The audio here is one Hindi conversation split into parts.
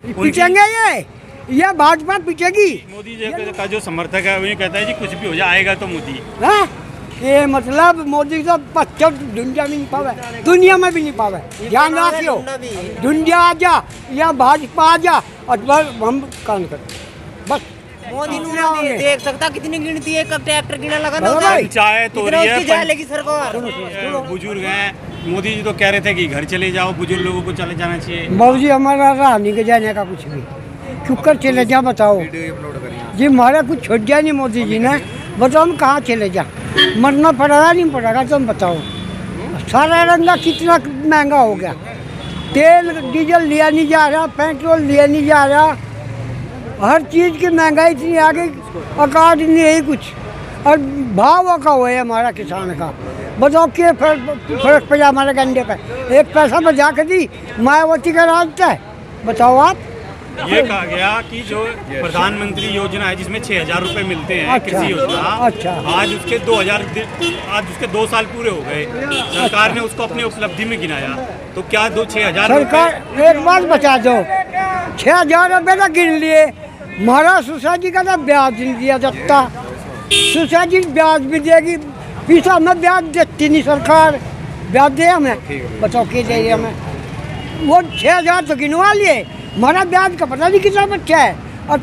पीछेंगे ये भाजपा पीछेगी। मोदी जी का जो समर्थक है वो ये कहता है जी कुछ भी हो जाए आएगा तो मोदी। हाँ, ये मतलब मोदी तो 25 दुनिया में नहीं पावे, दुनिया में भी नहीं पावे। ध्यान रखियो, दुनिया आ जा या भाजपा आ जा और हम काम कर बस। मोदी ने देख सकता कितनी गिनती है, कब ट्रैक्टर गिना लगा ना पंचायत हो रही है, लेगी सरकार। बुजुर्ग हैं, मोदी जी तो कह रहे थे कि घर चले जाओ, बुजुर्ग लोगों को चले जाना चाहिए। बाबू जी हमारा रहा नहीं के जाने का कुछ भी, चुपकर चले जा। बताओ जी हमारा कुछ छोड़ जाए नहीं मोदी जी ने, बताओ हम कहाँ चले जा, मरना पड़ेगा नहीं पड़ेगा तुम बताओ। सारा रंगा कितना महंगा हो गया, तेल डीजल लिया नहीं जा रहा, पेट्रोल लिया नहीं जा रहा, हर चीज़ की महंगाई इतनी आ गई, अकाट नहीं है कुछ। और भाव का हुआ है हमारा किसान का, बताओ क्या फर्क पड़ा हमारे गंडे पर। एक पैसा बचा के दी मायावती का राज है, बताओ आप। ये कहा गया कि जो प्रधानमंत्री योजना है जिसमें 6,000 रुपए मिलते हैं, कृषि योजना, आज उसके 2 साल पूरे हो गए, सरकार ने उसको अपनी उपलब्धि में गिनाया, तो क्या 6,000 सरकार एक बात बचा दो, 6,000 रुपये तो गिन लिए, महाराज सोसाइटी का तो ब्याज नहीं दिया जाता, सोसाइटी ब्याज भी देगी, फीस हमें ब्याज देती नहीं सरकार, ब्याज दे हमें, बताओ क्या चाहिए हमें। वो 6,000 तो गिनवा लिए, हमारा ब्याज का पता नहीं कितना बच्चा है। और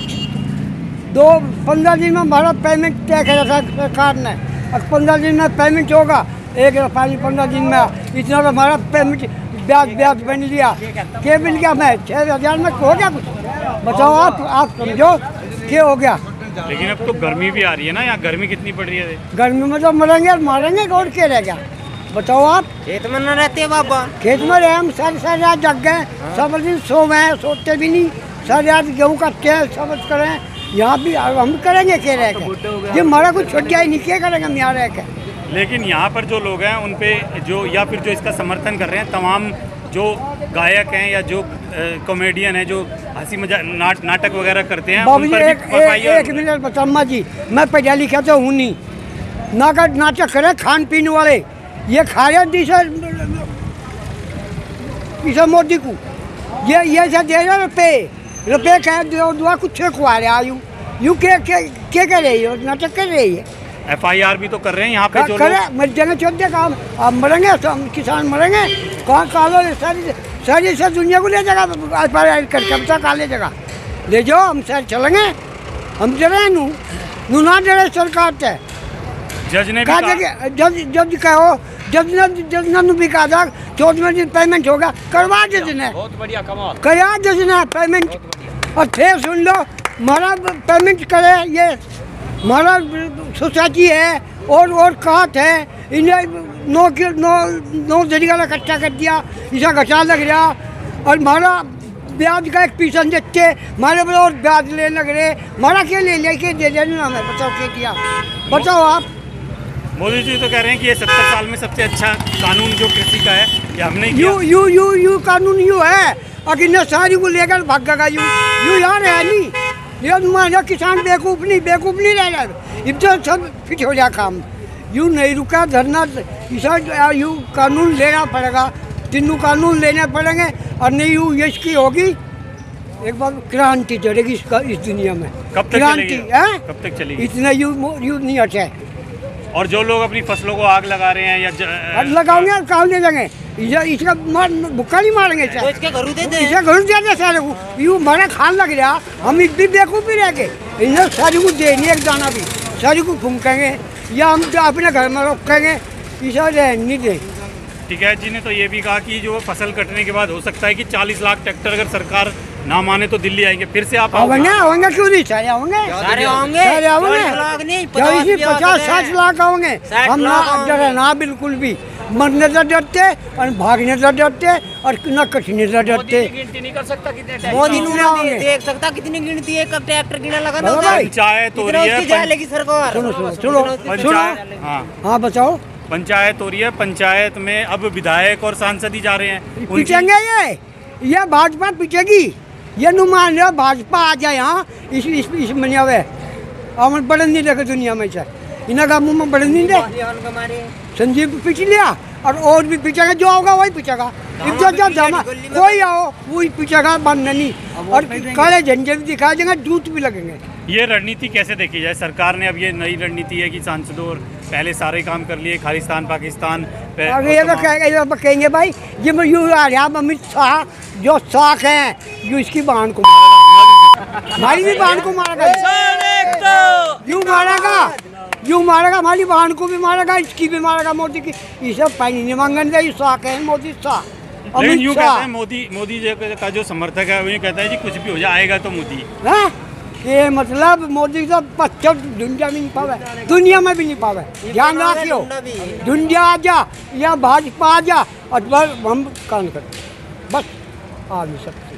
15 दिन में हमारा पेमेंट तय करा था सरकार ने, और 15 दिन में पेमेंट होगा, 1 रुपया 15 दिन में, इतना तो हमारा पेमेंट ब्याज बन लिया। क्या मिल गया हमें 6,000 में हो गया कुछ, बताओ आप समझो क्या हो गया। लेकिन अब तो गर्मी भी आ रही है ना, यहाँ गर्मी कितनी पड़ रही है। गर्मी में तो मरेंगे और मारेंगे, और क्या रह गया बताओ आप। खेत में न रहते बाबा, खेत में रहे हम, सारी रात जग गए, सब दिन सोए हैं, सोते भी नहीं, सारी रात गेहूँ काटते हैं, सब करें, यहाँ भी हम करेंगे क्या रह के, जो हमारा कुछ छुट जाए नहीं, क्या करेंगे हम यहाँ रह के। लेकिन यहाँ पर जो लोग हैं उन पे जो या फिर जो इसका समर्थन कर रहे हैं, तमाम जो गायक हैं या जो कॉमेडियन हैं, जो हंसी मजाक नाटक वगैरह करते हैं, बाबू जी एक मिनट बताम्मा जी, मैं पढ़ा लिखा तो हूँ नहीं, नाटक करे खान पीने वाले, ये खा रहे इसे मोदी को, ये से दे रहे रुपये कह दुआ कुछ खुआ रहे आयु यू क्या कर रही है, नाटक कर रही है। FIR भी तो कर रहे हैं यहाँ पे जो करे, मर जाएंगे छोड़ दे काम, आप मरेंगे तो हम किसान मरेंगे, कहाँ कालो सारी से दुनिया को ले जाएगा FIR करके, बता कहाँ ले जाएगा, ले जाओ हम सर चलेंगे, हम डरे नू ना डरे सरकार से। जज ने भी जज कहो, जज ने भी कहा था 14वें दिन पेमेंट होगा, करवा जज ने, बहुत बढ़िया कमाल करा जज ने पेमेंट। और फिर सुन लो, हमारा पेमेंट करे, ये हमारा सोसाइटी है और काट है, इन्हें 9 तरीका का इकट्ठा कर दिया, इसका घटा लग रहा, और हमारा ब्याज का 1 % देते, हमारे पर और ब्याज लेने लग रहे, हमारा क्या ले लेके दे देना हमें, बताओ क्या किया, बताओ आप। मोदी जी तो कह रहे हैं कि ये 70 साल में सबसे अच्छा कानून जो कृषि का है ये हमने किया। यू कानून यू है, अगर सारी को लेकर भागेगा यू यार है नहीं, ये किसान बेवकूफ़ नहीं रह रहा, अब तो सब फिट हो जाए काम, यू नहीं रुका धरना, इसा यू कानून लेना पड़ेगा, तीनों कानून लेने पड़ेंगे, और नहीं यू इसकी होगी एक बार क्रांति चलेगी इस दुनिया में। कब तक क्रांति है, कब तक चलेगी, इतना यू नहीं हटे। और जो लोग अपनी फसलों को आग लगा रहे हैं या लगाओगे कहाँ ले जाएंगे, इसका भुक्का नहीं मारेंगे, इसके घर दे सारे को, यू हमारा खान लग रहा, हम एक भी बेवकूफ़ भी रह गए, इन्हें सारी को देनी एक दाना भी, सारी को फूकेंगे या हम अपने घर में रखेंगे, इसा नहीं दे। टिकैत जी ने तो ये भी कहा कि जो फसल कटने के बाद हो सकता है कि 40 लाख ट्रैक्टर अगर सरकार ना माने तो दिल्ली आएंगे, फिर से आप आएंगे क्यों नहीं, सारे आओगे 50-60 लाख आओगे, हम ना बिल्कुल भी, मरने से डरते और भागने से डरते और न कटने से डरते। गिनती नहीं कर सकता कितने मोदी ने देख सकता कितनी गिनती है, कब ट्रैक्टर गिना लगा ना, पंचायत हो रही है सरकार। सुनो हाँ बताओ, पंचायत हो रही है, पंचायत में अब विधायक और सांसद ही जा रहे हैं, पीछेंगे ये भाजपा पीछेगी, ये नुमान भाजपा आ जाए यहाँ इस मनियावे, हम बड़े नहीं देखे दुनिया में से, इन्हें का मुंह में बढ़ नहीं दे। संजीव पिछ लिया और भी पिछेगा, जो होगा वही पिछेगा। कोई आओ वही पिछेगा, बंद नहीं। और काले झंडे भी दिखा देंगे, दूध भी लगेंगे। ये रणनीति कैसे देखी जाए? सरकार ने अब ये नई रणनीति है कि सांसदों और पहले सारे काम कर लिए, खालिस्तान पाकिस्तान अरे ये तो कहेंगे भाई, ये यूँ आ रहा अमित शाह जो साख है, जो इसकी बहन को मारेगा, हमारी भी बहन को मारेगा, यूँ मारेगा हमारी बहन को भी मारेगा, इसकी भी मारेगा, मोदी की। ये सब पानी नहीं मांगने दे, साख है मोदी शाह। लेकिन यूँ कहते हैं मोदी का जो समर्थक है वो ये कहता है जी कुछ भी हो जाएगा तो मोदी है। ये मतलब मोदी तो 25 दुनिया में नहीं पावे, दुनिया में भी नहीं पावे। ध्यान रखियो, दुनिया आ जा या भाजपा आ जा और बस हम काम करते, बस आ भी सकते।